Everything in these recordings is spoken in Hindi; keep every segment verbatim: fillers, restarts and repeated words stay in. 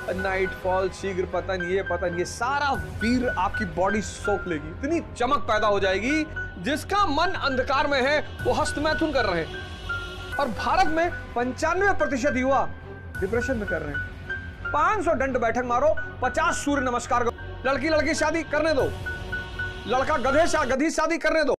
नाइट फॉल, शीघ्र पतन, ये पतन, ये सारा वीर आपकी बॉडी सोख लेगी। इतनी चमक पैदा हो जाएगी, जिसका मन अंधकार में है वो हस्तमैथुन कर रहे हैं। और भारत में पंचानवे प्रतिशत युवा डिप्रेशन में कर रहे हैं। पांच सौ दंड बैठक मारो, पचास सूर्य नमस्कार करो। लड़की लड़की शादी करने दो, लड़का गधे शा गधी शादी करने दो।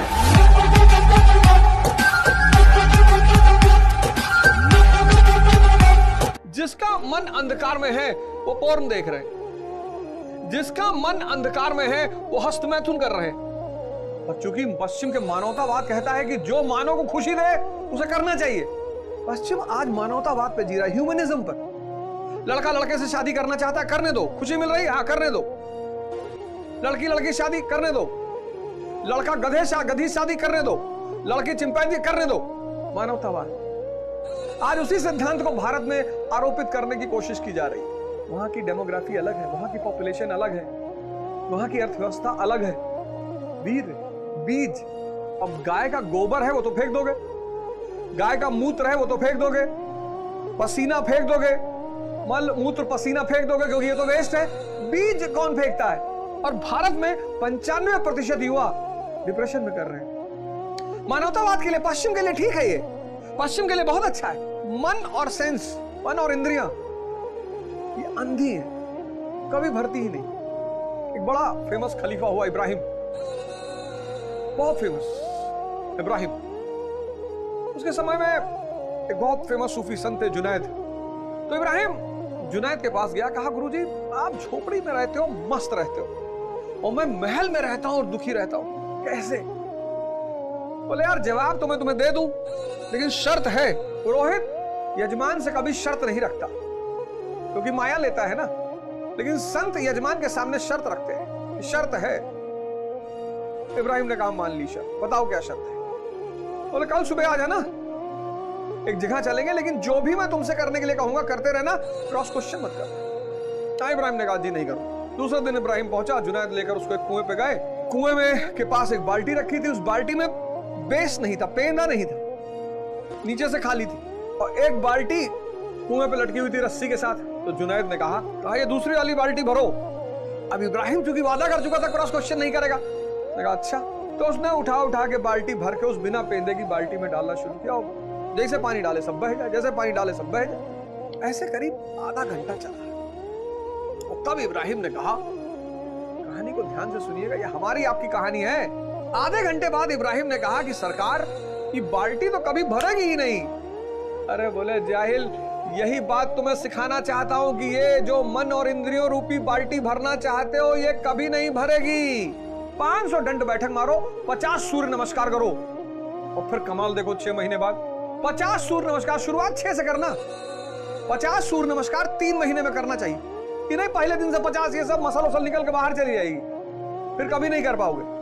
जिसका मन अंधकार में है वो पोर्न देख रहे हैं, जिसका मन अंधकार में है वो हस्तमैथुन कर रहे हैं। और चूंकि पश्चिम के मानवतावाद कहता है कि जो मानव को खुशी दे उसे करना चाहिए, पश्चिम आज मानवतावाद पे जी रहा है, ह्यूमनिज्म पर। लड़का लड़के से शादी करना चाहता है, करने दो। खुशी मिल रही है, हाँ करने दो। लड़की लड़की शादी करने दो, लड़का गधे शा गधी शादी करने दो, लड़की चिंपैंजी करने दो। मानवतावाद आज उसी सिद्धांत को भारत में आरोपित करने की कोशिश की जा रही है। वहां की डेमोग्राफी अलग है, वहां की पॉपुलेशन अलग है, वहां की अर्थव्यवस्था अलग है। वीर, बीज, अब गाय का गोबर है वो तो फेंक दोगे, गाय का मूत्र है वो तो फेंक दोगे, पसीना फेंक दोगे, मल मूत्र पसीना फेंक दोगे क्योंकि ये तो वेस्ट है। बीज कौन फेंकता है? और भारत में पंचानवे प्रतिशत युवा डिप्रेशन में कर रहे हैं। मानवतावाद के लिए, पश्चिम के लिए ठीक है, ये पश्चिम के लिए बहुत अच्छा है। मन और सेंस, मन और इंद्रियां ये अंधी है, कभी भरती ही नहीं। एक बड़ा फेमस खलीफा हुआ इब्राहिम, बहुत फेमस इब्राहिम। उसके समय में एक बहुत फेमस सूफी संत है जुनैद। तो इब्राहिम जुनैद के पास गया, कहा गुरुजी आप झोपड़ी में रहते हो, मस्त रहते हो, और मैं महल में रहता हूं और दुखी रहता हूं, कैसे? बोले यार जवाब तो मैं तुम्हें दे दूं, लेकिन शर्त है। पुरोहित यजमान से कभी शर्त नहीं रखता क्योंकि माया लेता है ना, लेकिन संत यजमान के सामने शर्त रखते हैं कि शर्त है। इब्राहिम ने कहा मान ली शर्त, बताओ क्या शर्त है? बोले कल सुबह आ जाना, एक जगह चलेंगे, लेकिन जो भी मैं तुमसे करने के लिए कहूंगा करते रहना, क्रॉस क्वेश्चन मत करना। इब्राहिम ने कहा जी नहीं करूं। दूसरे दिन इब्राहिम पहुंचा, जुनैद लेकर उसको एक कुएं पे गए। कुएं में के पास एक बाल्टी रखी थी, उस बाल्टी में बेस नहीं था, पेंदा नहीं था, नीचे से खाली थी, और एक बाल्टी कुएं पे लटकी हुई थी रस्सी के साथ। तो जुनैद ने कहा कहा ये दूसरी वाली बाल्टी भरो। अब इब्राहिम चूंकि वादा कर चुका था क्रॉस क्वेश्चन नहीं करेगा, ने कहा अच्छा। तो उसने उठा उठा के बाल्टी भर के उस बिना पेंदे की बाल्टी में डालना शुरू किया, और जैसे पानी डाले सब बह जाए, जैसे पानी डाले सब बह जाए। ऐसे करीब आधा घंटा चला, और तब इब्राहिम ने कहा, कहानी को ध्यान से सुनिएगा, ये हमारी आपकी कहानी है। आधे घंटे बाद इब्राहिम ने कहा कि सरकार ये बाल्टी तो कभी भरेगी ही नहीं। अरे बोले जाहिल, यही बात तुम्हें सिखाना चाहता हूं कि ये जो मन और इंद्रियों रूपी बाल्टी भरना चाहते हो ये कभी नहीं भरेगी। पांच सौ दंड बैठक मारो, पचास सूर्य नमस्कार करो, और फिर कमाल देखो, छह महीने बाद पचास सूर्य नमस्कार। शुरुआत छह से करना, पचास सूर्य नमस्कार तीन महीने में करना चाहिए, कि नहीं पहले दिन से पचास, ये सब मसल उसल निकल के बाहर चली जाएगी, फिर कभी नहीं कर पाओगे।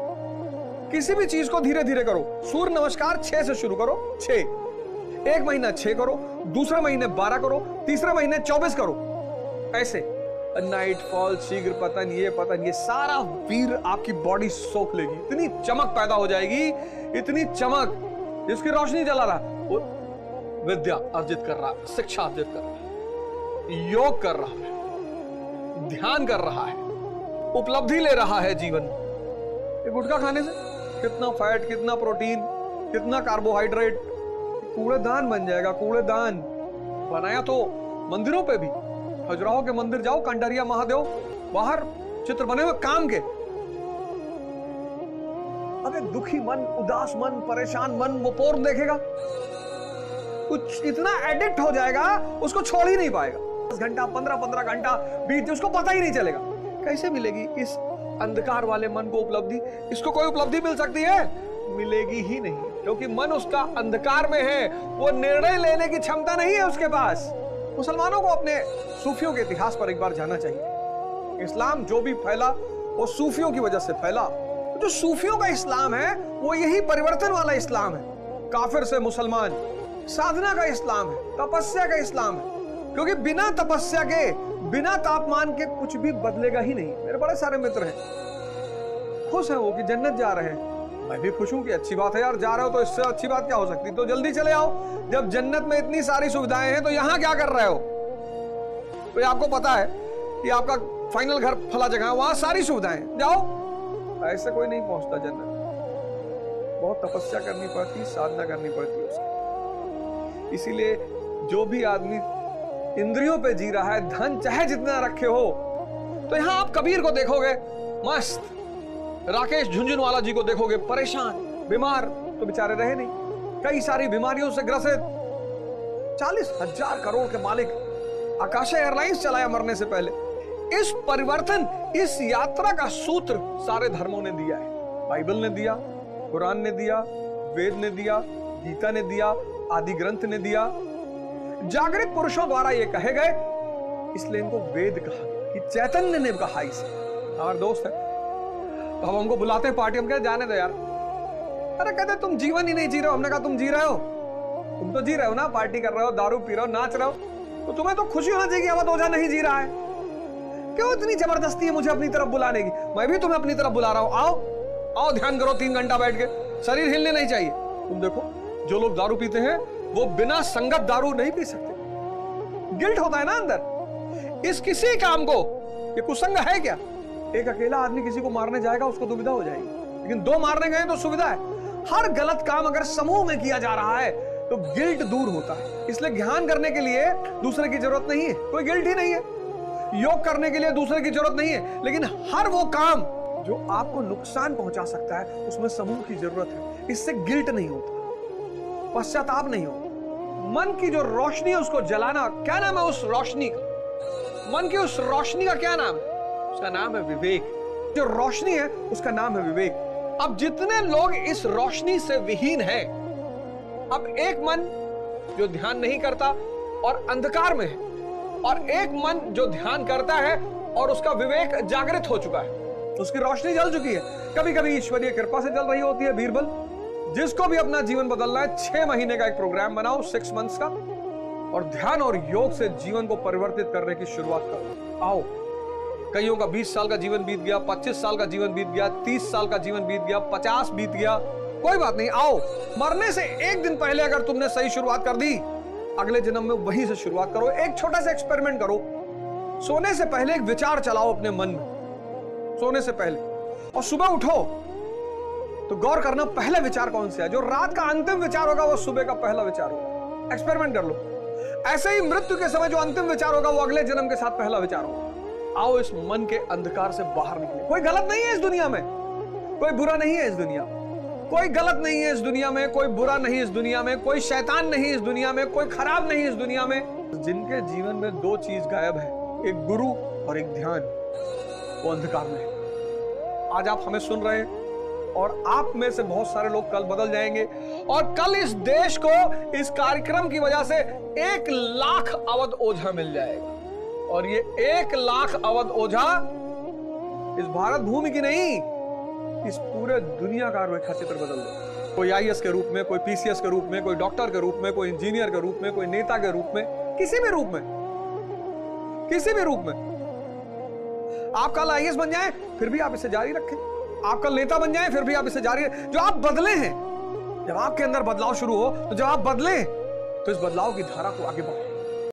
किसी भी चीज को धीरे धीरे करो। सूर्य नमस्कार छह से शुरू करो, छह, एक महीना छह करो, दूसरे महीने बारह करो, तीसरे महीने चौबीस करो। ऐसे नाइट फॉल, शीघ्र पतन, ये पतन, ये सारा वीर आपकी बॉडी सोख लेगी। इतनी चमक पैदा हो जाएगी, इतनी चमक, जिसकी रोशनी जला रहा वो विद्या अर्जित कर रहा, शिक्षा अर्जित कर रहा, योग कर रहा है, ध्यान कर रहा है, उपलब्धि ले रहा है जीवन। ये गुटखा खाने से कितना फैट, कितना प्रोटीन, कितना कार्बोहाइड्रेट, कूड़ेदान बन जाएगा। कूड़ेदान बनाया तो मंदिरों पे भी, खजुराहो के मंदिर जाओ, कंडरिया महादेव, बाहर चित्र बने हुए काम के। अब एक दुखी मन, उदास मन, परेशान मन वो पोर्न देखेगा, कुछ इतना एडिक्ट हो जाएगा उसको छोड़ ही नहीं पाएगा। दस घंटा, पंद्रह पंद्रह घंटा बीत, उसको पता ही नहीं चलेगा। कैसे मिलेगी इस अंधकार वाले मन को उपलब्धि? इसको कोई उपलब्धि मिल सकती है? मिलेगी ही नहीं, क्योंकि मन उसका अंधकार में है, वो निर्णय लेने की क्षमता नहीं है उसके पास। मुसलमानों को अपने सूफियों के इतिहास पर एक बार जाना चाहिए। इस्लाम जो भी फैला वो सूफियों की वजह से फैला। जो सूफियों का इस्लाम है वो यही परिवर्तन वाला इस्लाम है। काफिर से मुसलमान, साधना का इस्लाम है, तपस्या का इस्लाम है, क्योंकि बिना तपस्या के, बिना तापमान के कुछ भी बदलेगा ही नहीं। मेरे बड़े सारे मित्र हैं, खुश हैं वो कि जन्नत जा रहे हैं। मैं भी खुश हूं कि अच्छी बात है यार, जा रहे हो तो इससे अच्छी बात क्या हो सकती, तो जल्दी चले आओ। जब जन्नत में इतनी सारी सुविधाएं हैं तो यहां क्या कर रहे हो? तो आपको पता है कि आपका फाइनल घर फला जगह है, वहां सारी सुविधाएं, जाओ। ऐसे कोई नहीं पहुंचता जन्नत। बहुत तपस्या करनी पड़ती, साधना करनी पड़ती है उसकी। इसीलिए जो भी आदमी इंद्रियों पे जी रहा है, धन चाहे जितना रखे हो, तो यहां आप कबीर को देखोगे मस्त, राकेश झुंझुनवाला जी को देखोगे परेशान, बीमार, तो बेचारे रहे नहीं, कई सारी बीमारियों से ग्रसित, चालीस हजार करोड़ के मालिक, आकाशा एयरलाइंस चलाया मरने से पहले। इस परिवर्तन, इस यात्रा का सूत्र सारे धर्मों ने दिया है। बाइबल ने दिया, कुरान ने दिया, वेद ने दिया, गीता ने दिया, आदि ग्रंथ ने दिया, जागृत पुरुषों द्वारा ये कहे गए, इसलिए इनको वेद कहा कि चैतन्य ने कहा इसे। हमारे दोस्त है तो हम हमको बुलाते हैं पार्टी, हम कहते जाने दो यार। अरे कहते तुम जीवन ही नहीं जी रहे हो। हमने कहा तुम जी रहे हो, तुम तो जी रहे हो ना, पार्टी कर रहे हो, दारू पी रहे हो, नाच रहे हो, तो तुम्हें तो खुशी होना चाहिए कि अवध ओझा नहीं जी रहा है। क्यों इतनी जबरदस्ती है मुझे अपनी तरफ बुलाने की? मैं भी तुम्हें अपनी तरफ बुला रहा हूं, आओ आओ ध्यान करो तीन घंटा बैठ के, शरीर हिलने नहीं चाहिए। तुम देखो जो लोग दारू पीते हैं वो बिना संगत दारू नहीं पी सकते, गिल्ट होता है ना अंदर। इस किसी काम को, ये कुसंग है क्या? एक अकेला आदमी किसी को मारने जाएगा उसको दुविधा हो जाएगी, लेकिन दो मारने गए तो सुविधा है। हर गलत काम अगर समूह में किया जा रहा है तो गिल्ट दूर होता है। इसलिए ध्यान करने के लिए दूसरे की जरूरत नहीं है, कोई गिल्ट ही नहीं है। योग करने के लिए दूसरे की जरूरत नहीं है, लेकिन हर वो काम जो आपको नुकसान पहुंचा सकता है उसमें समूह की जरूरत है। इससे गिल्ट नहीं होता, पश्चाताप नहीं होता। मन की जो रोशनी है उसको जलाना, क्या नाम है उस रोशनी का? मन की उस रोशनी का क्या नाम है? उसका नाम है विवेक। जो रोशनी है उसका नाम है विवेक। अब जितने लोग इस रोशनी से विहीन हैं, अब एक मन जो ध्यान नहीं करता और अंधकार में है, और एक मन जो ध्यान करता है और उसका विवेक जागृत हो चुका है, उसकी रोशनी जल चुकी है। कभी कभी ईश्वरीय कृपा से जल रही होती है बीरबल। जिसको भी अपना जीवन बदलना है, छह महीने का एक प्रोग्राम बनाओ, सिक्स मंथ्स का, और ध्यान और योग से जीवन को परिवर्तित करने की शुरुआत करो। आओ, कईयों का बीस साल का जीवन बीत गया, पच्चीस साल का जीवन बीत गया, तीस साल का जीवन बीत गया, पचास बीत गया, कोई बात नहीं। आओ, मरने से एक दिन पहले अगर तुमने सही शुरुआत कर दी, अगले जन्म में वहीं से शुरुआत करो। एक छोटा सा एक्सपेरिमेंट करो। सोने से पहले एक विचार चलाओ अपने मन में, सोने से पहले, और सुबह उठो तो गौर करना पहला विचार कौन सा है। जो रात का अंतिम विचार होगा वो सुबह का पहला विचार होगा। एक्सपेरिमेंट कर लो। ऐसे ही मृत्यु के समय जो अंतिम विचार होगा वो अगले जन्म के साथ पहला विचार होगा। आओ इस मन के अंधकार से बाहर निकले। कोई गलत नहीं है इस दुनिया में, कोई बुरा नहीं है इस दुनिया में, कोई गलत नहीं है इस दुनिया में, कोई बुरा नहीं इस दुनिया में, कोई शैतान नहीं इस दुनिया में, कोई खराब नहीं इस दुनिया में। जिनके जीवन में दो चीज गायब है, एक गुरु और एक ध्यान, वो अंधकार में है। आज आप हमें सुन रहे हैं और आप में से बहुत सारे लोग कल बदल जाएंगे, और कल इस देश को इस कार्यक्रम की वजह से एक लाख अवध ओझा मिल जाएगा। और ये एक लाख अवध ओझा इस भारत भूमि की नहीं, इस पूरे दुनिया का रेखा चित्र बदल दे। कोई आई ए एस के रूप में, कोई पी सी एस के रूप में, कोई डॉक्टर के रूप में, कोई इंजीनियर के रूप में, कोई नेता के रूप में, किसी भी रूप में, किसी भी रूप में। आप कल आई ए एस बन जाए फिर भी आप इसे जारी रखें, आप कल नेता बन जाए फिर भी आप इसे जारी रखें। जो आप बदले हैं, जब आपके अंदर बदलाव शुरू हो, तो जब आप बदले तो इस बदलाव की धारा को आगे बढ़ाओ।